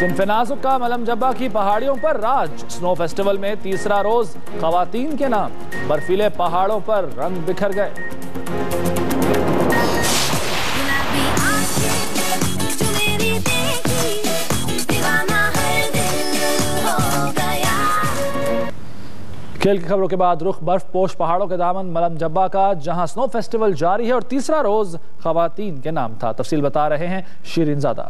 Snuff नाजुक का मलम जब्बा की पहाड़ियों पर राज। स्नो फेस्टिवल में तीसरा रोज खवातीन के नाम। बर्फीले पहाड़ों पर रंग बिखर गए। खेल की खबरों के बाद रुख बर्फ पोश पहाड़ों के दामन मलम जब्बा का, जहां स्नो फेस्टिवल जारी है और तीसरा रोज खवातीन के नाम था। तफसील बता रहे हैं शीरीन ज़ादा।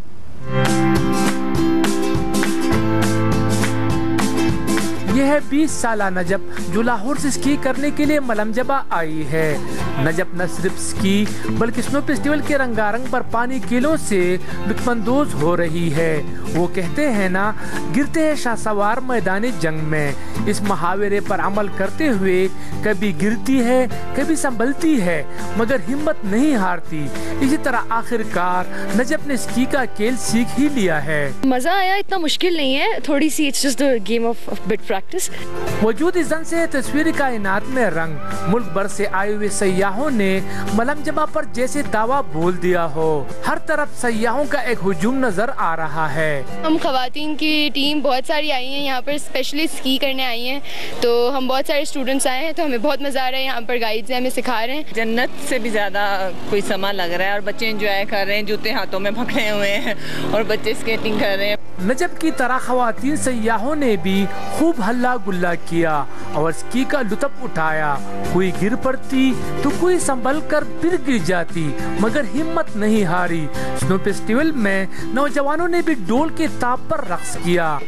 यह है 20 साला नजब जो लाहौर से स्की करने के लिए मलम जब्बा आई है। नजब न सिर्फ स्की बल्कि स्नो फेस्टिवल के रंगारंग पर पानी किलों से लुत्फानंदोज हो रही है। वो कहते हैं ना, गिरते हैं शाहसवार मैदानी जंग में। इस मुहावरे पर अमल करते हुए कभी गिरती है कभी संभलती है मगर हिम्मत नहीं हारती। इसी तरह आखिरकार नजब ने स्की का खेल सीख ही लिया है। मजा आया, इतना मुश्किल नहीं है, थोड़ी सी it's just the game of bit practice. मौजूद इज़न से तस्वीरी कायनात में रंग। मुल्क भर से आए हुए सयाहों ने मलम जब्बा पर जैसे दावा बोल दिया हो। हर तरफ सयाहों का एक हुजूम नजर आ रहा है। हम खवातीन की टीम बहुत सारी आई हैं यहाँ पर, स्पेशली स्की करने आई हैं। तो हम बहुत सारे स्टूडेंट्स आए हैं, तो हमें बहुत मजा आ रहा है। यहाँ पर गाइड्स हमें सिखा रहे हैं। जन्नत से भी ज्यादा कोई समा लग रहा है और बच्चे एंजॉय कर रहे हैं, जूते हाथों में पकड़े हुए हैं और बच्चे स्केटिंग कर रहे हैं। नजब की तरह खवातीन सयाहों ने भी खूब हल्ला गुल्ला किया और स्की का लुत्फ उठाया। कोई गिर पड़ती तो कोई संभल कर फिर गिर जाती मगर हिम्मत नहीं हारी। स्नो फेस्टिवल में नौजवानों ने भी डोल के ताप पर रक्स किया,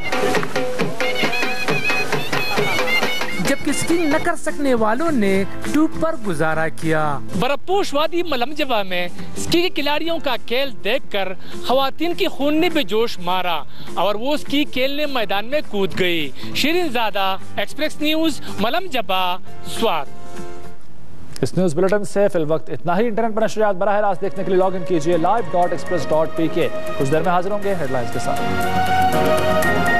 जबकि स्कीइंग न कर सकने वालों ने ट्यूब पर गुजारा किया। बर्फपोश वादी मलम जब्बा में स्की के खिलाड़ियों का खेल देखकर खवातीन की खून ने भी जोश मारा और वो स्की खेलने मैदान में कूद गई। शीरीन ज़ादा, एक्सप्रेस न्यूज, मलम जब्बा, स्वात। इस न्यूज बुलेटिन से फिल वक्त इतना ही। इंटरनेट पर नशरियात बराह रास्त देखने के लिए लॉग इन कीजिए live.express.pk। कुछ देर में हाजिर होंगे हेडलाइंस के साथ।